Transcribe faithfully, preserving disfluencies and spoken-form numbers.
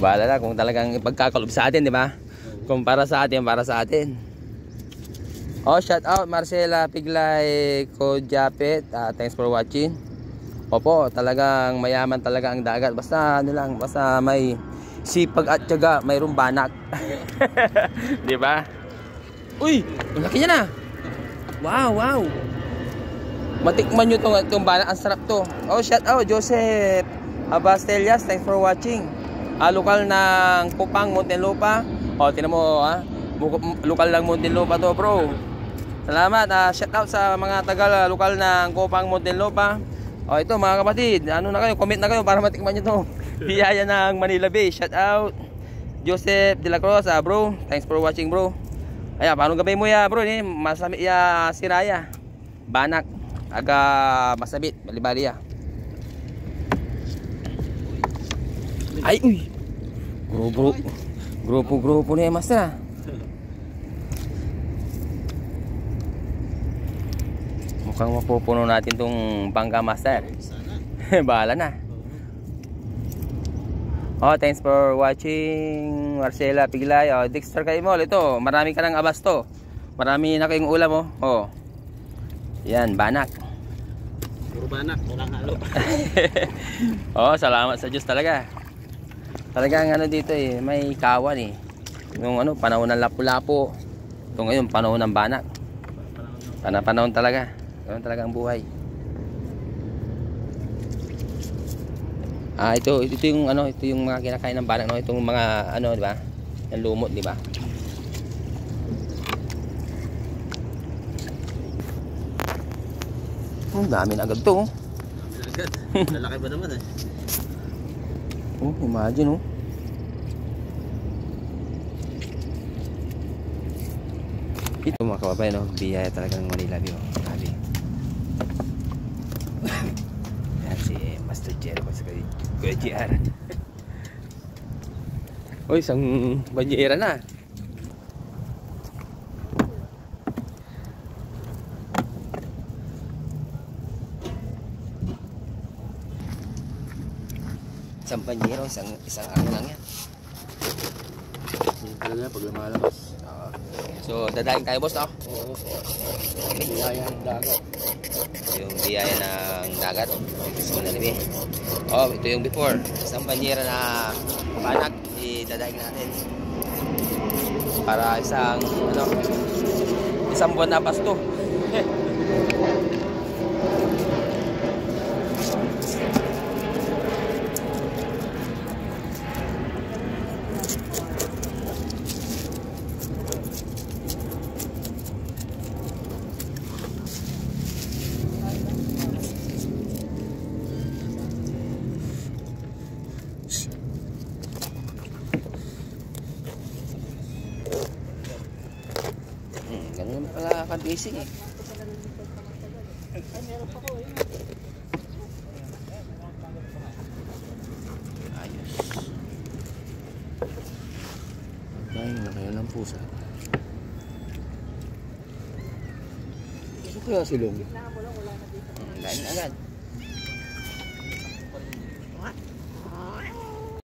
Bahala na kung talagang ipagkakalob sa atin, di ba? Kung para sa atin, para sa atin. Oh, shout out Marcela Piglay Kojapet. Uh, thanks for watching. Opo, talagang mayaman talaga ang dagat. Basta ano lang, basta may sipag at tiyaga, mayroong banak. Di ba? Uy, malaki niya na. Wow, wow. Matikman nyo itong, itong banak. Ang sarap to. Oh, shout out Joseph Abastelias. Thanks for watching. Uh, lokal ng Kupang, Muntinlupa. O, oh, tinan mo, ha? Lokal ng Muntinlupa to, bro. Salamat. Uh, shout out sa mga tagal uh, lokal ng Kupang, Muntinlupa. O, oh, ito, mga kapatid. Ano na kayo? Comment na kayo para matikman nyo to. Biyaya ng Manila Bay. Shout out Joseph De La Cruz, uh, bro. Thanks for watching, bro. Ayan, paano gabay mo ya, bro? Ni? Masami ya siraya. Banak. Aga masabit. Bali-bali ya. Ay, uy. Grupo. Grupo-grupo na yung master. Mukhang mapupuno natin tong bangka master. Bahala na. Oh, thanks for watching Marcela Piglay. Oh, Dexter Kaimol, ito, marami ka ng abasto. Marami na kayong ulam, oh. Oh. Yan, banak. Puro banak, walang halo. Oh, salamat sa Diyos talaga. Talagang ano dito eh, may kawan eh. Yung ano, panahon ng lapu-lapu. Ito ngayon, panahon ng banak. Panahon talaga. Ganun talaga ang buhay. Ah, ito, ito yung ano, ito yung mga kinakain ng banak, no? Itong mga ano, di ba? Yung lumot, di ba? Ang dami na agad to, oh. Agad. Lalaki ba naman eh? Oh, imagine, oh. Ito mga kababayan, no? Biyaya talaga ng Manila Bay, oh. Grabe. Yan si Master Jero sa Kuya G R. Uy, isang banyera na. Isang banyera, isang, isang ano lang yan. Yung talaga pag lumalabas. Uh, so, dadahin tayo, boss, no? Oo. Biyaya ng dagat. Yung biyaya ng dagat. Ito sa Manila. Oh, ito yung before. Isang banyera na banak, idadahin natin. Para isang, ano, isang buwan na pasto. Ganun pala ka-busy eh. Ayos. Ay, nakayo ng pusa. Gusto kaya silong? Lain agad.